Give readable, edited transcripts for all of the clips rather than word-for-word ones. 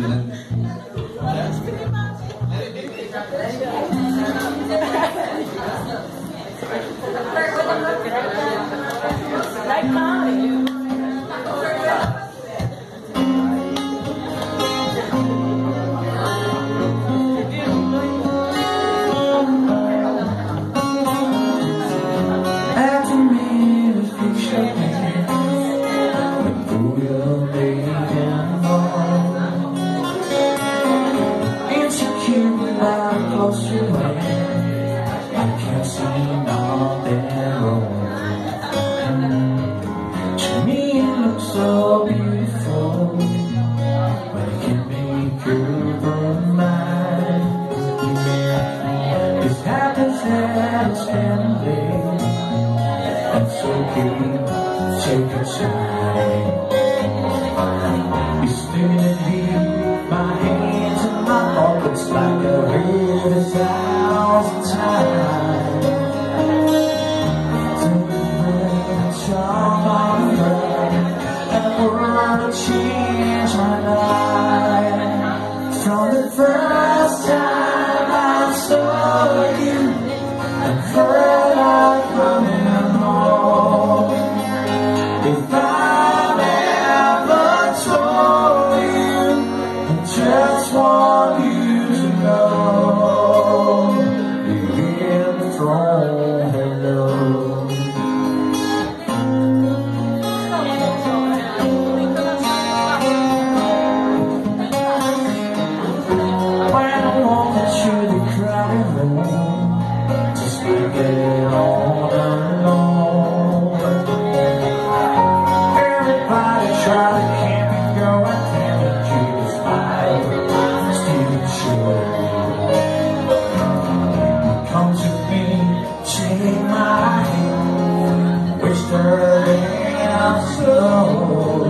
Like mine. So beautiful, but it can make your mind. This happens at its family, and so please take your time. You still leave my hands in my pockets like I heard 1,000 times. Change my life. From the first time I saw you and heard I'm coming home. If I've ever told you, I just want you to know you're in the throne. Hello. Just get on alone. Everybody try to keep me going, can't keep us by. Still sure. Come to me, take my hand, whisper and slow.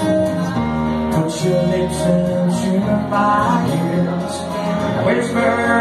Put your lips into my ears, whisper.